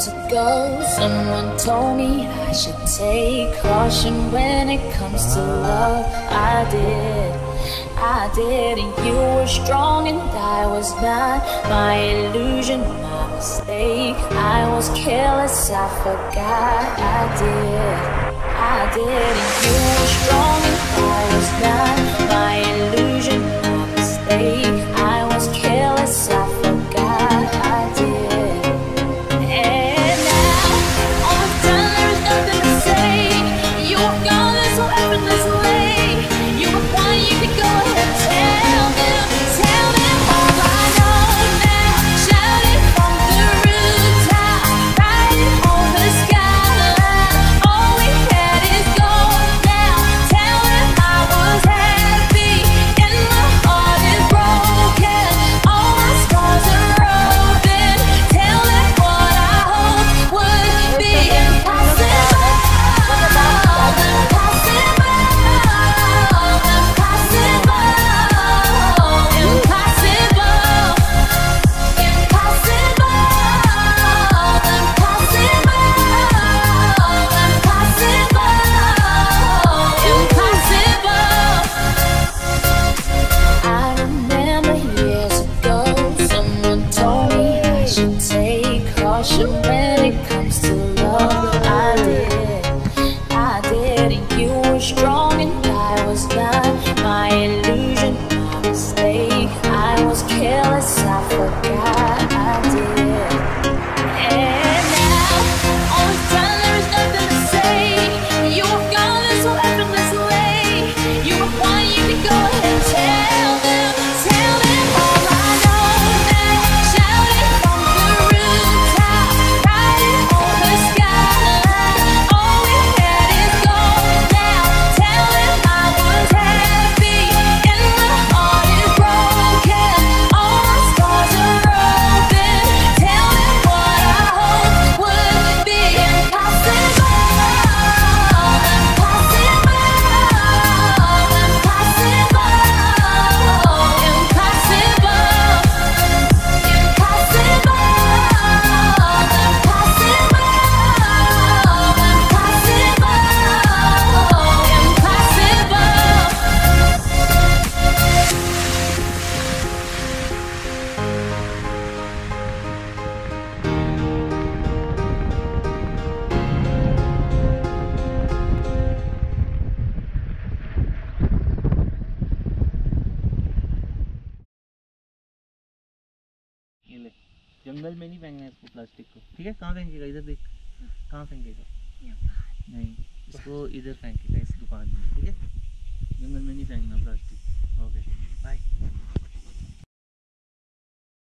years ago, someone told me I should take caution when it comes to love. I did, and you were strong and I was not. My illusion, my mistake. I was careless, I forgot. I did, and you were strong and I was not. My illusion, my mistake. I was careless, I forgot. I did. And now, all I've done, there's nothing to say. You were gone this so effortlessly. You were fine, you could go ahead and tell them all I know now. Shout it from the rooftop, write it on the skyline. All we had is gold now. Tell them I was happy and my heart is broken. All my scars are open. Tell them what I hope would be impossible. I remember years ago, someone told me I should take caution when it comes to love. I did, and you were strong and I was not. My illusion, my mistake. I was careless, I forgot. I did. And now, all I've done, there's nothing to say. You were gone this so effortlessly. You were fine, you could go ahead and tell them all I know now. Shout it from the rooftop, write it on the skyline. All we had is gold now. Tell them I was happy and my heart is broken. All my scars are open. Tell them what I hope would be impossible. ये ले, जंगल में नहीं फेंकना है इसको plastic को, ठीक है? कहाँ फेंकेगा? इधर देख, कहाँ फेंकेगा? नहीं, इसको इधर फेंकेगा, इस दुकान में, ठीक है? जंगल में नहीं फेंकना प्लास्टिक। Okay, bye.